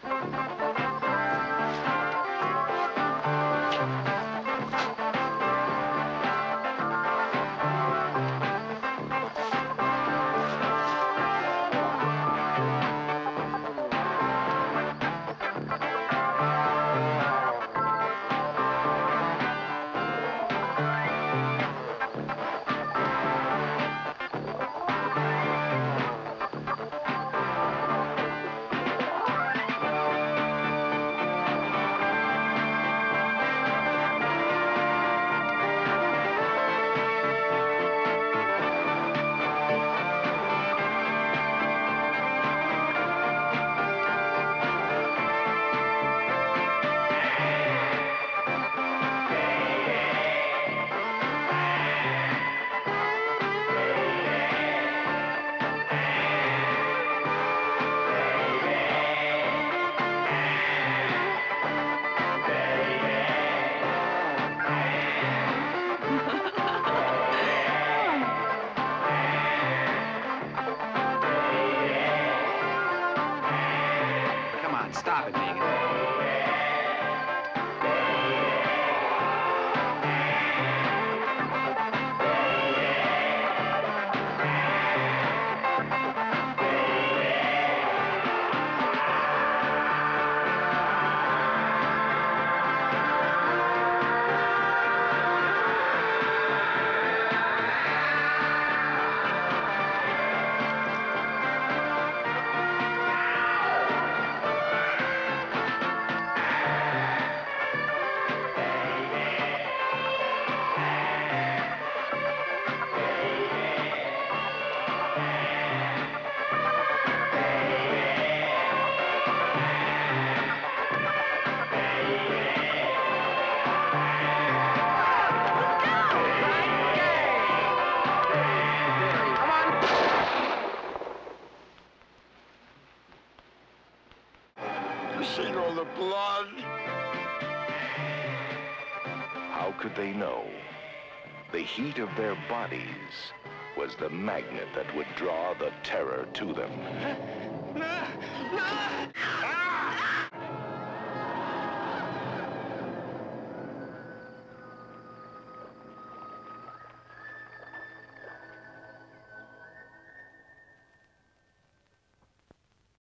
Come on, stop it, Megan. Seen all the blood. How could they know? The heat of their bodies was the magnet that would draw the terror to them.